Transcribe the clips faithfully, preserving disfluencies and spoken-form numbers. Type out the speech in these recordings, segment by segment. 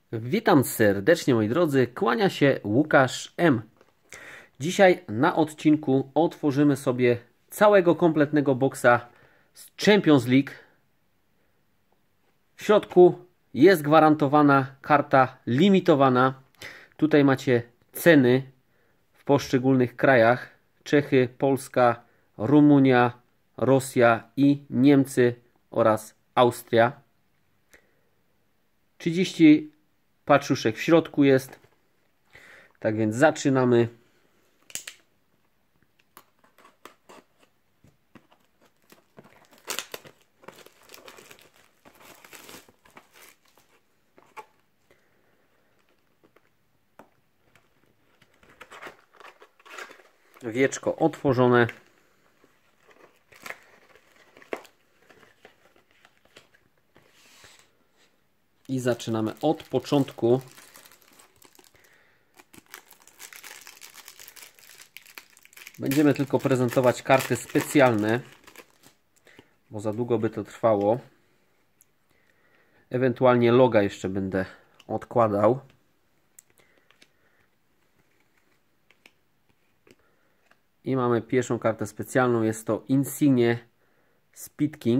Witam serdecznie, moi drodzy, kłania się Łukasz M. Dzisiaj na odcinku otworzymy sobie całego kompletnego boksa z Champions League. W środku jest gwarantowana karta limitowana. Tutaj macie ceny w poszczególnych krajach: Czechy, Polska, Rumunia, Rosja i Niemcy oraz Austria. trzydzieści paczuszek w środku jest. Tak więc zaczynamy. Wieczko otworzone. I zaczynamy od początku. Będziemy tylko prezentować karty specjalne, bo za długo by to trwało. Ewentualnie loga jeszcze będę odkładał. I mamy pierwszą kartę specjalną. Jest to Insigne Speed King.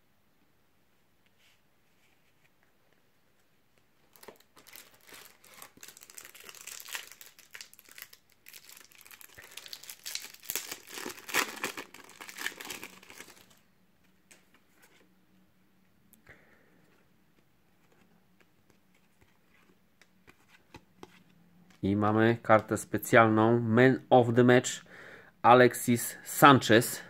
I mamy kartę specjalną Man of the Match Alexis Sanchez.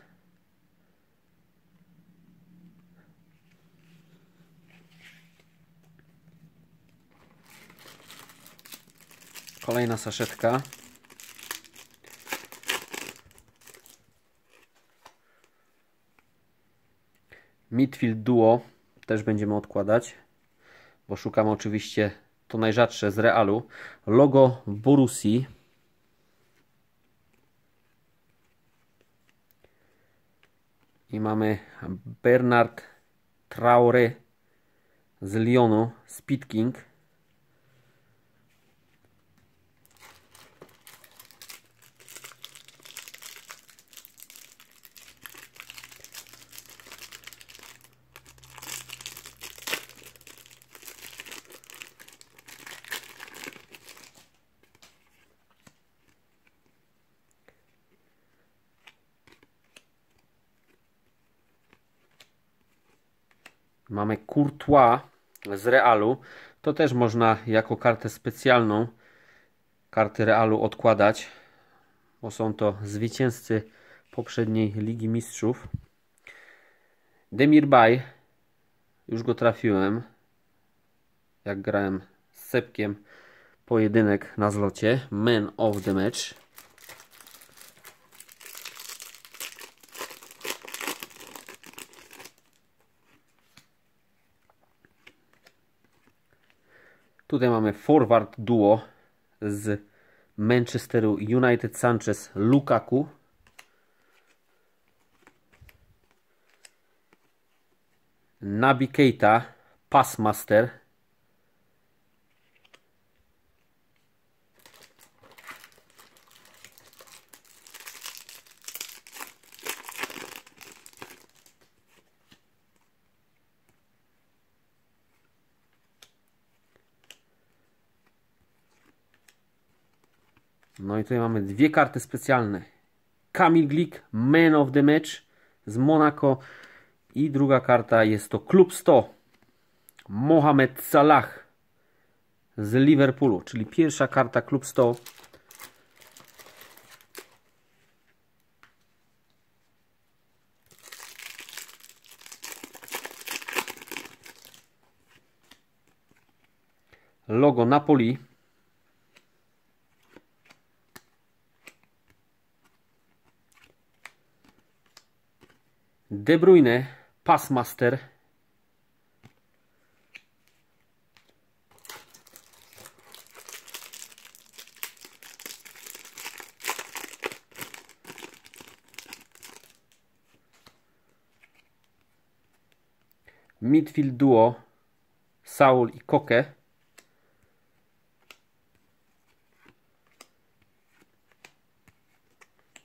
Kolejna saszetka. Midfield Duo też będziemy odkładać, bo szukamy oczywiście to najrzadsze z Realu. Logo Borussii. I mamy Bernard Traoré z Lyonu Speed King. Mamy Courtois z Realu. To też można jako kartę specjalną karty Realu odkładać, bo są to zwycięzcy poprzedniej Ligi Mistrzów. Demirbay. Już go trafiłem, jak grałem z Sepkiem pojedynek na zlocie. Man of the Match. Tutaj mamy Forward Duo z Manchesteru United Sanchez Lukaku. Naby Keita Passmaster. No i tutaj mamy dwie karty specjalne. Kamil Glik, Man of the Match z Monaco. I druga karta jest to Klub sto. Mohamed Salah z Liverpoolu, czyli pierwsza karta Klub sto. Logo Napoli. De Bruyne Passmaster. Midfield Duo Saul i Koke.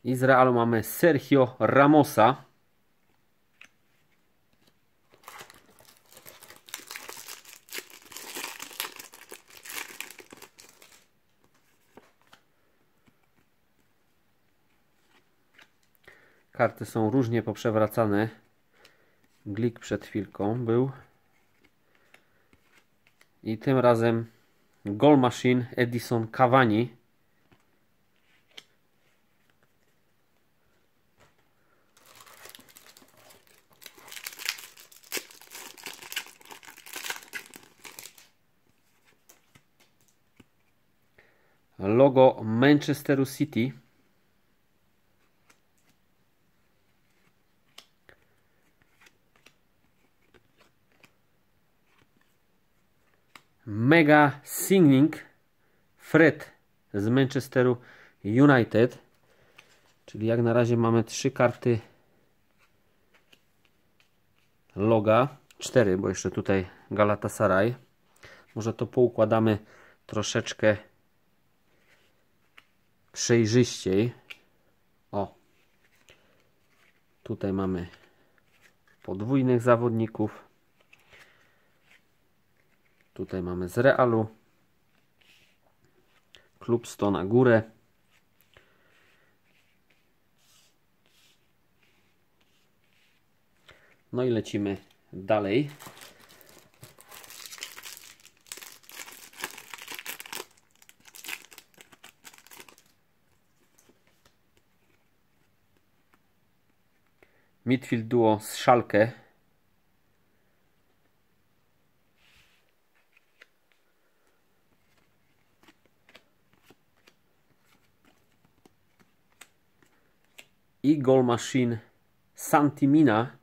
I z Realu mamy Sergio Ramosa. Karty są różnie poprzewracane. Glik przed chwilką był. I tym razem Goal Machine Edison Cavani. Logo Manchesteru City. Mega Signing Fred z Manchesteru United. Czyli jak na razie mamy trzy karty loga. Cztery, bo jeszcze tutaj Galatasaray. Może to poukładamy troszeczkę przejrzyściej. O, tutaj mamy podwójnych zawodników. Tutaj mamy z Realu. Klub sto na górę. No i lecimy dalej. Midfield duo z Schalke. I Goal Machine Santi Mina.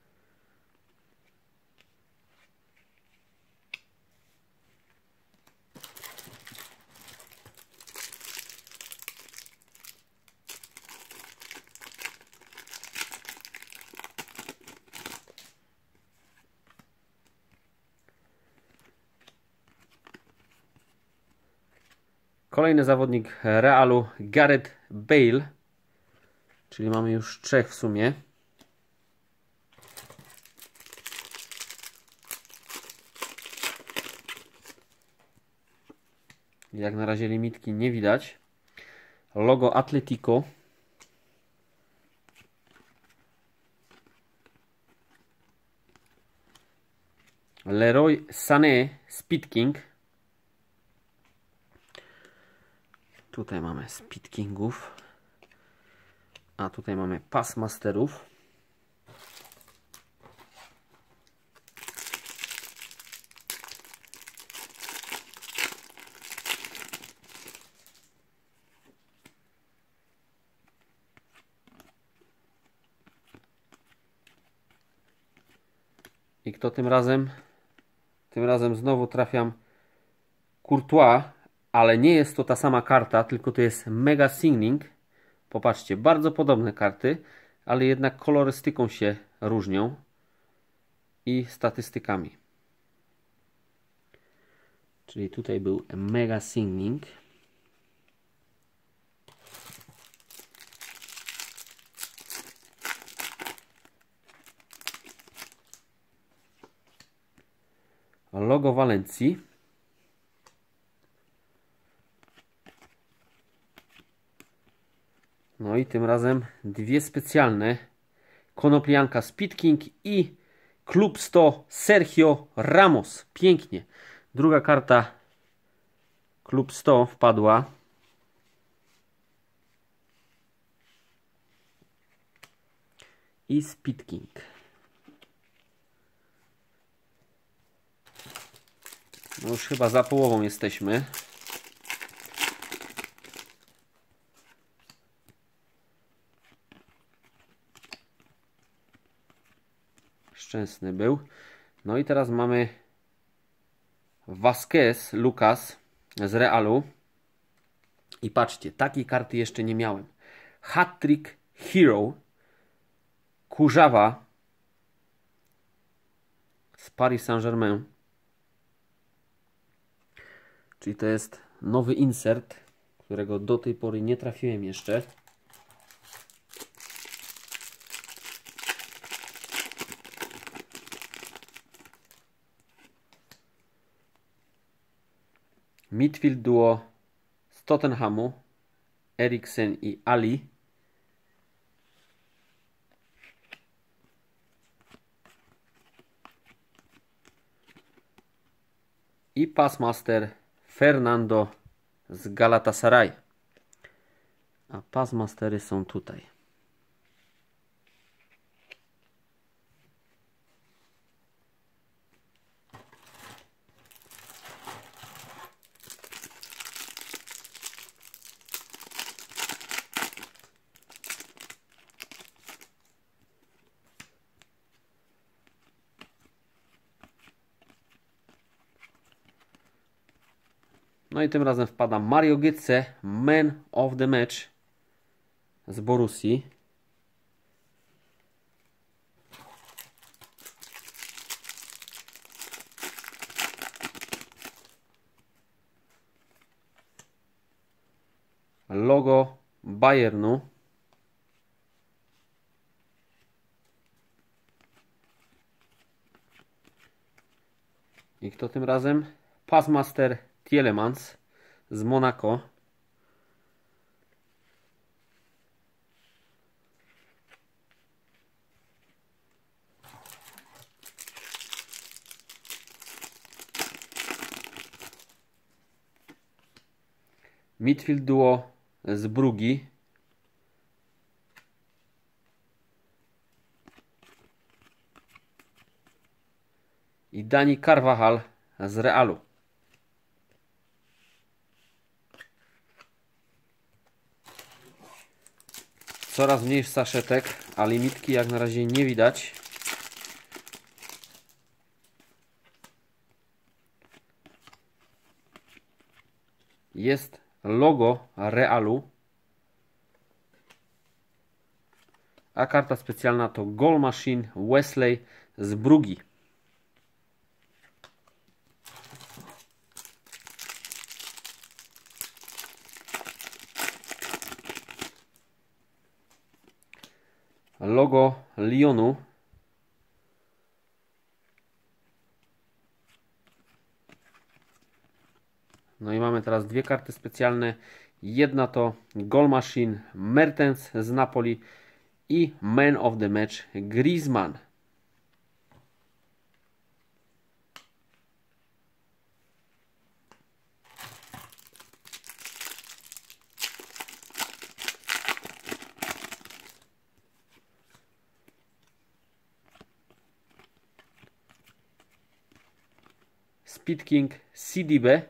Kolejny zawodnik Realu, Gareth Bale. Czyli mamy już trzech w sumie. Jak na razie limitki nie widać. Logo Atletico. Leroy Sané, Speed King. Tutaj mamy Speed Kingów. A tutaj mamy Passmasterów. I kto tym razem? Tym razem znowu trafiam Courtois, ale nie jest to ta sama karta, tylko to jest Mega Signing. Popatrzcie, bardzo podobne karty, ale jednak kolorystyką się różnią i statystykami. Czyli tutaj był Mega Signing. Logo Walencji. No i tym razem dwie specjalne. Konoplianka Speed King i Klub sto Sergio Ramos. Pięknie. Druga karta Klub sto wpadła. I Speed King. No już chyba za połową jesteśmy. Szczęsny był. No i teraz mamy Vasquez, Lucas z Realu. I patrzcie, takiej karty jeszcze nie miałem. Hat-trick Hero. Kurzawa z Paris Saint-Germain. Czyli to jest nowy insert, którego do tej pory nie trafiłem jeszcze. Midfield duo z Tottenhamu, Eriksen i Ali. I Passmaster Fernando z Galatasaray. A Passmastery są tutaj. No i tym razem wpada Mario Götze, Man of the Match z Borussii. Logo Bayernu. I kto tym razem? Passmaster Tielemans z Monaco. Midfield duo z Brugi. I Dani Carvajal z Realu. Coraz mniej saszetek, a limitki jak na razie nie widać. Jest logo Realu. A karta specjalna to Goal Machine Wesley z Brugi. Logo Lyonu. No i mamy teraz dwie karty specjalne. Jedna to Goal Machine Mertens z Napoli i Man of the Match Griezmann. Speed King Sidibe.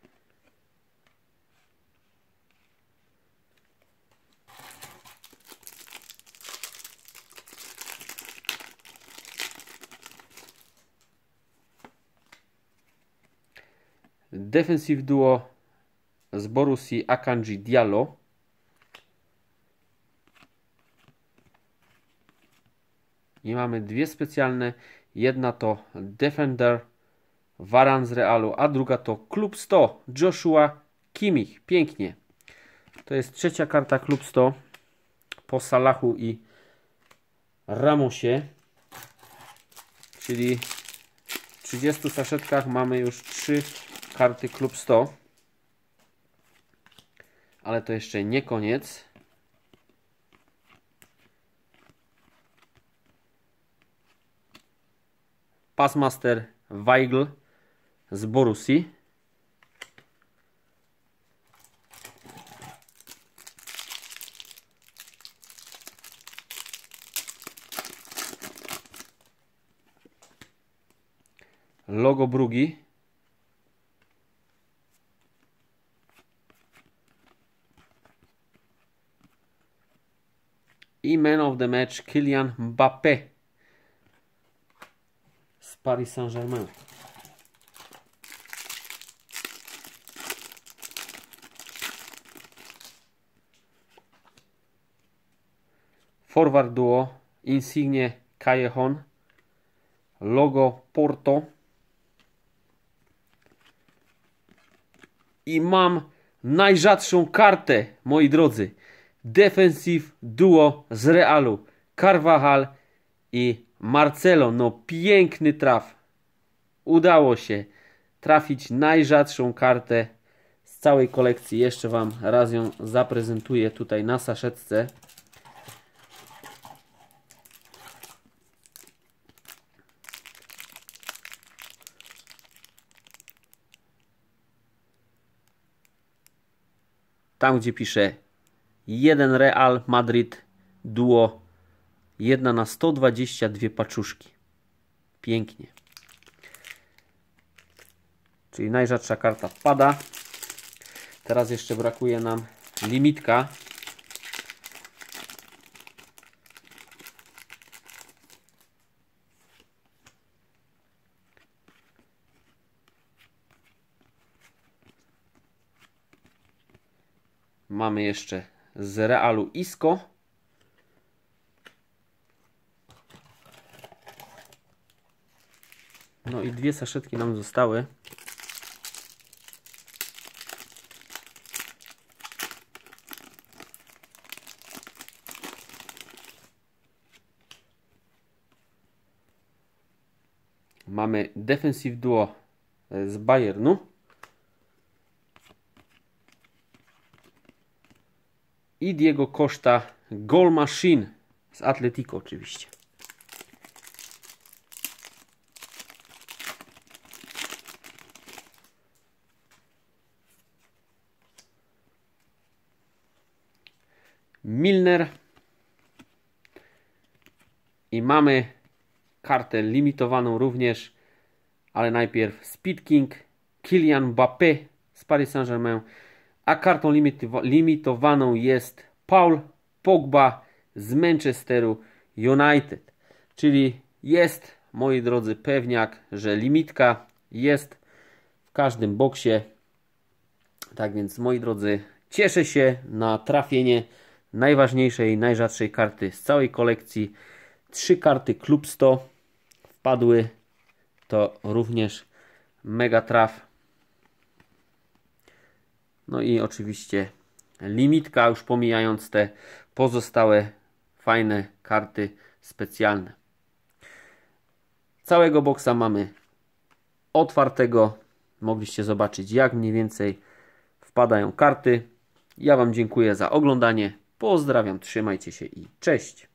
Defensive duo z Borussii Akanji Diallo. I mamy dwie specjalne. Jedna to Defender Varane z Realu, a druga to Klub sto Joshua Kimmich. Pięknie. To jest trzecia karta Klub sto po Salachu i Ramosie. Czyli w trzydziestu saszetkach mamy już trzy karty Klub sto. Ale to jeszcze nie koniec. Passmaster Weigl z Borussii. Logo Brugi. I Man of the Match Kylian Mbappé z Paris Saint-Germain. Forward duo Insigne Callejon. Logo Porto. I mam najrzadszą kartę, moi drodzy. Defensive duo z Realu. Carvajal i Marcelo. No piękny traf. Udało się trafić najrzadszą kartę całej kolekcji. Jeszcze Wam raz ją zaprezentuję tutaj na saszetce. Tam, gdzie pisze jeden Real Madrid Duo, jedna na sto dwadzieścia dwie paczuszki. Pięknie. Czyli najrzadsza karta wpada. Teraz jeszcze brakuje nam limitka. Mamy jeszcze z Realu Isco. No i dwie saszetki nam zostały. Mamy Defensive Duo z Bayernu. I Diego Costa Goal Machine z Atletico oczywiście. Milner. I mamy kartę limitowaną również, ale najpierw Speed King Kylian Mbappé z Paris Saint-Germain, a kartą limitowaną jest Paul Pogba z Manchesteru United. Czyli jest, moi drodzy, pewniak, że limitka jest w każdym boksie. Tak więc, moi drodzy, cieszę się na trafienie najważniejszej, najrzadszej karty z całej kolekcji. Trzy karty Klub sto wpadły. To również mega traf. No i oczywiście limitka, już pomijając te pozostałe fajne karty specjalne. Całego boksa mamy otwartego. Mogliście zobaczyć, jak mniej więcej wpadają karty. Ja Wam dziękuję za oglądanie. Pozdrawiam, trzymajcie się i cześć.